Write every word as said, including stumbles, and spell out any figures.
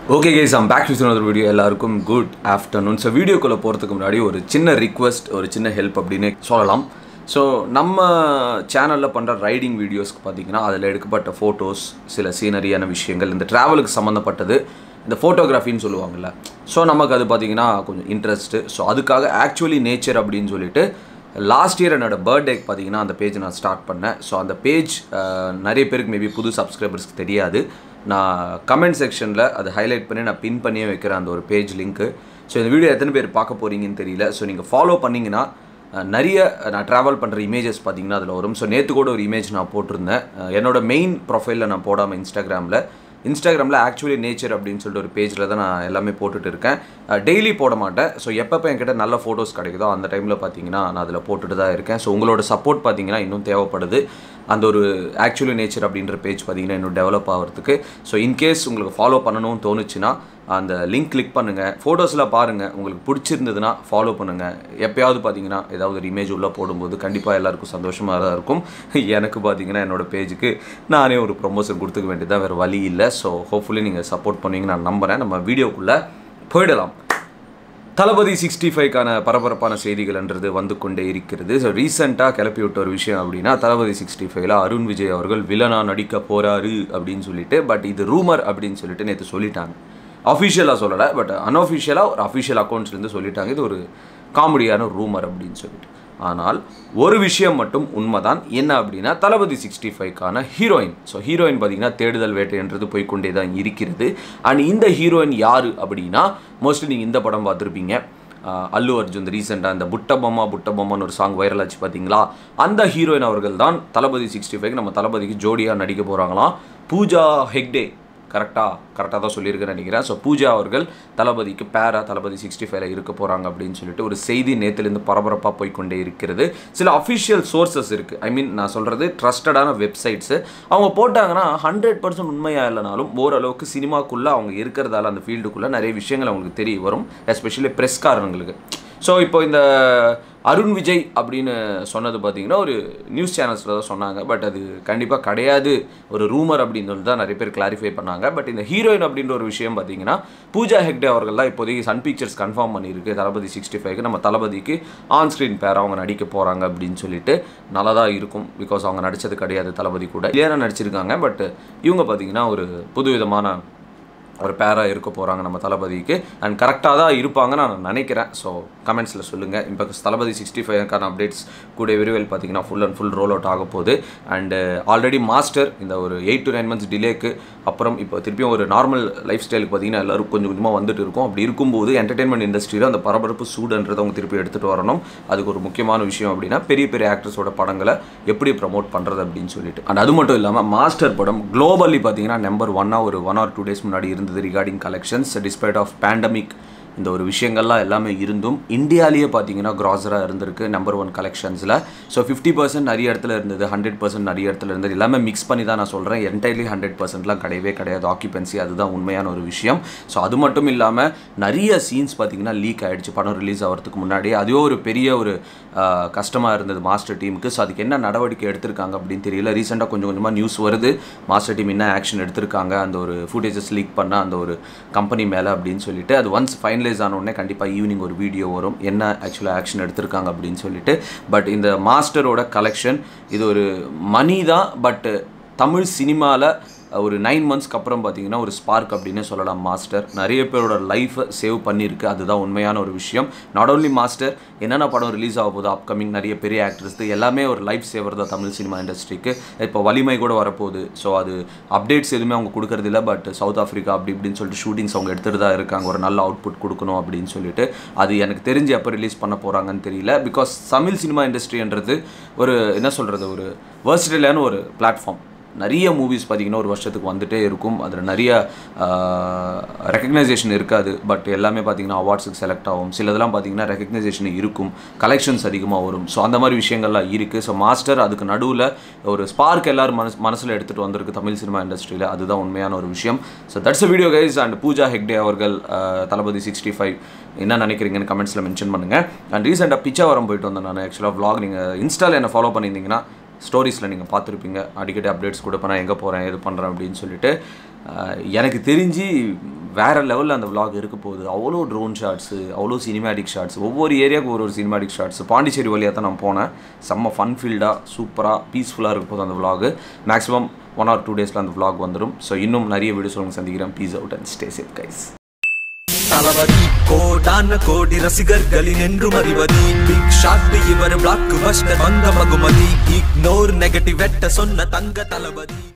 Okay guys, I'm back with another video. எல்லாருக்கும் good afternoon. So video குள்ள போறதுக்கு முன்னாடி ஒரு சின்ன ரிக்வெஸ்ட், ஒரு சின்ன ஹெல்ப் அப்படினே சொல்லலாம். ஸோ நம்ம சேனலில் பண்ணுற ரைடிங் வீடியோஸ்க்கு பார்த்தீங்கன்னா அதில் எடுக்கப்பட்ட ஃபோட்டோஸ், சில சீனரியான விஷயங்கள், இந்த ட்ராவலுக்கு சம்மந்தப்பட்டது, இந்த ஃபோட்டோகிராஃபின்னு சொல்லுவாங்கள்ல. ஸோ நமக்கு அது பார்த்திங்கன்னா கொஞ்சம் இன்ட்ரெஸ்ட்டு. ஸோ அதுக்காக ஆக்சுவலி நேச்சர் அப்படின்னு சொல்லிட்டு லாஸ்ட் இயர் என்னோடய பர்த்டேக்கு பார்த்தீங்கன்னா அந்த பேஜ் நான் ஸ்டார்ட் பண்ணேன். ஸோ அந்த பேஜ் நிறைய பேருக்கு மேபி புது சப்ஸ்கிரைபர்ஸ்க்கு தெரியாது. நான் கமெண்ட் செக்ஷனில் அதை ஹைலைட் பண்ணி நான் பின் பண்ணியே வைக்கிறேன் அந்த ஒரு பேஜ் லிங்க்கு. ஸோ இந்த வீடியோ எத்தனை பேர் பார்க்க போகிறீங்கன்னு தெரியல. ஸோ நீங்கள் ஃபாலோ பண்ணிங்கன்னா நிறைய நான் ட்ராவல் பண்ணுற இமேஜஸ் பார்த்தீங்கன்னா அதில் வரும். ஸோ நேற்று கூட ஒரு இமேஜ் நான் போட்டிருந்தேன். என்னோடய மெயின் ப்ரொஃபைலில் நான் போடாமல் இன்ஸ்டாகிராமில் இன்ஸ்டாகிராமில் ஆக்சுவலி நேச்சர் அப்படின்னு சொல்லிட்டு ஒரு பேஜில் தான் நான் எல்லாமே போட்டுட்டு இருக்கேன். டெய்லி போட மாட்டேன். ஸோ எப்பப்போ என்கிட்ட நல்ல ஃபோட்டோஸ் கிடைக்குதோ அந்த டைமில் பார்த்தீங்கன்னா நான் அதில் போட்டுட்டு தான் இருக்கேன். ஸோ உங்களோட சப்போர்ட் பார்த்தீங்கன்னா இன்னும் தேவைப்படுது. அந்த ஒரு ஆக்சுவலி நேச்சர் அப்படின்ற பேஜ் பார்த்தீங்கன்னா இன்னும் டெவலப் ஆகிறதுக்கு. ஸோ இன்கேஸ் உங்களுக்கு ஃபாலோ பண்ணணும்னு தோணுச்சுன்னா அந்த லிங்க் கிளிக் பண்ணுங்கள், ஃபோட்டோஸில் பாருங்கள், உங்களுக்கு பிடிச்சிருந்ததுன்னா ஃபாலோ பண்ணுங்கள். எப்போயாவது பார்த்தீங்கன்னா ஏதாவது ஒரு இமேஜ் உள்ளே போடும்போது கண்டிப்பாக எல்லாருக்கும் சந்தோஷமாக தான் இருக்கும். எனக்கு பார்த்தீங்கன்னா என்னோடய பேஜுக்கு நானே ஒரு ப்ரொமோஷன் கொடுத்துக்க வேண்டியதாக வேறு வழி இல்லை. ஸோ ஹோப்ஃபுல்லி நீங்கள் சப்போர்ட் பண்ணுவீங்க நான் நம்புகிறேன். நம்ம வீடியோக்குள்ளே போயிடலாம். தளபதி சிக்ஸ்டி ஃபைவ்க்கான பரபரப்பான செய்திகள்ன்றது வந்து கொண்டே இருக்கிறது. ஸோ ரீசெண்டாக கிளப்பி விட்ட ஒரு விஷயம் அப்படின்னா தளபதி சிக்ஸ்டி ஃபைவ்ல அருண் விஜய் அவர்கள் வில்லனாக நடிக்க போகிறாரு அப்படின்னு சொல்லிட்டு, பட் இது ரூமர் அப்படின்னு சொல்லிட்டு நேற்று சொல்லிட்டாங்க. அஃபிஷியலாக சொல்லலை, பட் அன்அஃபிஷியலாக ஒரு அஃபிஷியல் அக்கௌண்ட்ஸ்லேருந்து சொல்லிட்டாங்க இது ஒரு காமெடியான ரூமர் அப்படின்னு சொல்லிட்டு. ஆனால் ஒரு விஷயம் மட்டும் உண்மைதான். என்ன அப்படின்னா தளபதி சிக்ஸ்டி ஃபைவ்க்கான ஹீரோயின். ஸோ ஹீரோயின் பார்த்தீங்கன்னா தேடுதல் வேட்டைன்றது போய்கொண்டே தான் இருக்கிறது. அண்ட் இந்த ஹீரோயின் யார் அப்படின்னா மோஸ்ட்லி நீங்கள் இந்த படம் பார்த்துருப்பீங்க, அல்லு அர்ஜுன் ரீசெண்டாக அந்த புட்ட பொம்மா புட்ட பொம்மான்னு ஒரு சாங் வைரல் ஆச்சு பார்த்தீங்களா. அந்த ஹீரோயின் அவர்கள் தான் தளபதி சிக்ஸ்டி ஃபைவ் நம்ம தளபதிக்கு ஜோடியாக நடிக்க போகிறாங்களாம். பூஜா ஹெக்டே, கரெக்டாக கரெக்டாக தான் சொல்லியிருக்கேன்னு நினைக்கிறேன். ஸோ பூஜா அவர்கள் தளபதிக்கு பேரா தளபதி சிக்ஸ்டி ஃபைவ்ல இருக்க போகிறாங்க அப்படின்னு சொல்லிட்டு ஒரு செய்தி நேற்றுலேருந்து பரபரப்பாக போய்கொண்டே இருக்கிறது. சில அஃபிஷியல் சோர்சஸ் இருக்குது, ஐ மீன் நான் சொல்கிறது ட்ரஸ்டடான வெப்சைட்ஸு. அவங்க போட்டாங்கன்னா ஹண்ட்ரட் பர்சன்ட் உண்மையாக இல்லைனாலும் ஓரளவுக்கு சினிமாக்குள்ளே அவங்க இருக்கிறதால அந்த ஃபீல்டுக்குள்ளே நிறைய விஷயங்கள் அவங்களுக்கு தெரிய வரும், எஸ்பெஷலி ப்ரெஸ்காரங்களுக்கு. ஸோ இப்போ இந்த அருண் விஜய் அப்படின்னு சொன்னது பார்த்தீங்கன்னா ஒரு நியூஸ் சேனல்ஸில் தான் சொன்னாங்க, பட் அது கண்டிப்பாக கிடையாது, ஒரு ரூமர் அப்படின்னு சொல்லி தான் நிறைய பேர் கிளாரிஃபை பண்ணாங்க. பட் இந்த ஹீரோயின் அப்படின்ற ஒரு விஷயம் பார்த்தீங்கன்னா பூஜா ஹெக்டே அவர்கள் தான் இப்போதைக்கு சன் பிக்சர்ஸ் கன்ஃபார்ம் பண்ணியிருக்கு தளபதி சிக்ஸ்டி ஃபைவ்க்கு நம்ம தளபதிக்கு ஆன் ஸ்க்ரீன் பேர் அவங்க நடிக்க போகிறாங்க அப்படின்னு சொல்லிட்டு. நல்லா தான் இருக்கும், பிகாஸ் அவங்க நடித்தது கிடையாது தளபதி கூட, ஏன்னா நடிச்சிருக்காங்க. பட் இவங்க பார்த்தீங்கன்னா ஒரு புதுவிதமான ஒரு பேராக இருக்க போகிறாங்க நம்ம தளபதிக்கு. அண்ட் கரெக்டாக தான் இருப்பாங்கன்னு நான் நினைக்கிறேன். ஸோ கமெண்ட்ஸில் சொல்லுங்கள். இப்போ தளபதி சிக்ஸ்டி ஃபைவ்க்கான அப்டேட்ஸ் கூட விரைவில் பார்த்தீங்கன்னா full and full roll out ஆக போகுது. அண்டு ஆல்ரெடி மாஸ்டர் இந்த ஒரு எயிட் டு நைன் மந்த்ஸ் டிலேக்கு அப்புறம் இப்போ திருப்பியும் ஒரு நார்மல் லைஃப் ஸ்டைலுக்கு பார்த்தீங்கன்னா எல்லோரும் கொஞ்சம் கொஞ்சமாக வந்துட்டு இருக்கும். அப்படி இருக்கும்போது என்டர்டெயின்மெண்ட் இண்டஸ்ட்ரியில் அந்த பரபரப்பு சூடுன்றதை அவங்க திருப்பி எடுத்துகிட்டு வரணும். அதுக்கு ஒரு முக்கியமான விஷயம் அப்படின்னா பெரிய பெரிய ஆக்டர்ஸோட படங்களை எப்படி ப்ரமோட் பண்ணுறது அப்படின்னு சொல்லிட்டு. அண்ட் அது மட்டும் இல்லாமல் மாஸ்டர் படம் குளோபலி பார்த்தீங்கன்னா நம்பர் ஒன்னாக ஒரு ஒன் ஆர் டூ டேஸ் முன்னாடி இருந்து regarding collections despite of pandemic. இந்த ஒரு விஷயங்கள்லாம் எல்லாமே இருந்தும் இந்தியாவிலேயே பார்த்தீங்கன்னா க்ராசராக இருந்திருக்கு நம்பர் ஒன் கலெக்ஷன்ஸில். ஸோ ஃபிஃப்டி பர்சன்ட் நிறைய இடத்துல இருந்தது, ஹண்ட்ரட் பர்சன்ட் நிறைய இடத்துல இருந்தது, எல்லாமே மிக்ஸ் பண்ணி தான் நான் சொல்கிறேன். என்டையர்லி ஹண்ட்ரட் பர்சன்ட்லாம் கிடையவே கிடையாது ஆக்கியபென்சி, அதுதான் உண்மையான ஒரு விஷயம். ஸோ அது மட்டும் இல்லாமல் நிறைய சீன்ஸ் பார்த்தீங்கன்னா லீக் ஆகிடுச்சு படம் ரிலீஸ் ஆகிறதுக்கு முன்னாடி. அதுவே ஒரு பெரிய ஒரு கஷ்டமாக இருந்தது மாஸ்டர் டீமுக்கு. ஸோ அதுக்கு என்ன நடவடிக்கை எடுத்திருக்காங்க அப்படின்னு தெரியல. ரீசெண்டாக கொஞ்சம் கொஞ்சமாக நியூஸ் வருது மாஸ்டர் டீம் என்ன ஆக்ஷன் எடுத்திருக்காங்க அந்த ஒரு ஃபுட்டேஜஸ் லீக் பண்ண அந்த ஒரு கம்பெனி மேலே அப்படின்னு சொல்லிட்டு. அது ஒன்ஸ் ஃபைனல் ஆன உடனே கண்டிப்பாக ஈவினிங் ஒரு வீடியோ வரும் என்ன ஆக்சுவலாக ஆக்ஷன் எடுத்திருக்காங்க அப்படின்னு சொல்லிட்டு. பட் இந்த மாஸ்டரோட கலெக்ஷன் இது ஒரு மணி தான், பட் தமிழ் சினிமாவில் ஒரு நைன் மந்த்ஸ்க்கு அப்புறம் பார்த்தீங்கன்னா ஒரு ஸ்பார்க் அப்படின்னு சொல்லலாம். மாஸ்டர் நிறைய பேரோட லைஃப்பை சேவ் பண்ணியிருக்கு, அதுதான் உண்மையான ஒரு விஷயம். நாட் ஓன்லி மாஸ்டர், என்னென்ன படம் ரிலீஸ் ஆக போகுது அப்கமிங் நிறைய பெரிய ஆக்டர்ஸ் எல்லாமே ஒரு லைஃப் சேவர் தான் தமிழ் சினிமா இண்டஸ்ட்ரிக்கு. இப்போ வலிமை கூட வரப்போகுது. ஸோ அது அப்டேட்ஸ் எதுவுமே அவங்க கொடுக்கறது இல்லை, பட் சவுத் ஆஃப்ரிக்கா அப்படி இப்படின்னு சொல்லிட்டு ஷூட்டிங்ஸ் அவங்க எடுத்துகிட்டு தான் இருக்காங்க ஒரு நல்ல அவுட்புட் கொடுக்கணும் அப்படின்னு சொல்லிட்டு. அது எனக்கு தெரிஞ்சு எப்போ ரிலீஸ் பண்ண போகிறாங்கன்னு தெரியல. பிகாஸ் தமிழ் சினிமா இண்டஸ்ட்ரின்றது ஒரு என்ன சொல்கிறது ஒரு வெர்சடைலான ஒரு பிளாட்ஃபார்ம். நிறைய மூவிஸ் பார்த்திங்கன்னா ஒரு வருஷத்துக்கு வந்துகிட்டே இருக்கும். அதில் நிறைய ரெக்கக்னைசேஷன் இருக்காது, பட் எல்லாமே பார்த்திங்கன்னா அவார்ட்ஸுக்கு செலக்ட் ஆகும். சிலதெல்லாம் பார்த்திங்கன்னா ரெக்கக்னைசேஷன் இருக்கும், கலெக்ஷன்ஸ் அதிகமாக வரும். ஸோ அந்த மாதிரி விஷயங்கள்லாம் இருக்குது. ஸோ மாஸ்டர் அதுக்கு நடுவில் ஒரு ஸ்பார்க் எல்லோரும் மனசு மனசில் எடுத்துகிட்டு வந்திருக்கு தமிழ் சினிமா இண்டஸ்ட்ரியில், அதுதான் உண்மையான ஒரு விஷயம். So that's a video guys. And Pooja Hegde அவர்கள் தளபதி சிக்ஸ்டி ஃபைவ் என்ன நினைக்கிறீங்கன்னு கமெண்ட்ஸில் மென்ஷன் பண்ணுங்கள். அண்ட் ரீசெண்டாக பிச்சாவரம் போயிட்டு வந்தேன் நான். ஆக்சுவலாக vlog நீங்கள் இன்ஸ்டாவில் என்ன ஃபாலோ பண்ணியிருந்தீங்கன்னா ஸ்டோரிஸில் நீங்கள் பார்த்துருப்பீங்க. அடிக்கடி அப்டேட்ஸ் கொடுப்பேன் நான் எங்கே போகிறேன் எது பண்ணுறேன் அப்படின்னு சொல்லிட்டு. எனக்கு தெரிஞ்சு வேறு லெவலில் அந்த vlog இருக்க போகுது. அவ்வளோ ட்ரோன் ஷாட்ஸு, அவ்வளோ சினிமேட்டிக் ஷாட்ஸ், ஒவ்வொரு ஏரியாவுக்கு ஒரு ஒரு சினிமேட்டிக் ஷாட்ஸ். பாண்டிச்சேரி வழியாக தான் நான் போனேன். செம்ம ஃபன் ஃபீல்டாக சூப்பராக பீஸ்ஃபுல்லாக இருக்க போகுது அந்த vlog. Maximum one or two டேஸில் அந்த vlog வந்துடும். ஸோ இன்னும் நிறைய வீடியோஸ் உங்களுக்கு சந்திக்கிறேன். Peace out and stay safe guys. Thalapathy கோடான கோடி ரசிகர்களின் என்றும் அறிவதி பிக் ஷாட் இவர் பிளாக் பஸ்டர் வந்த மகுமதி இக்னோர் நெகட்டிவ் வெட்ட சொன்ன தங்க தளபதி.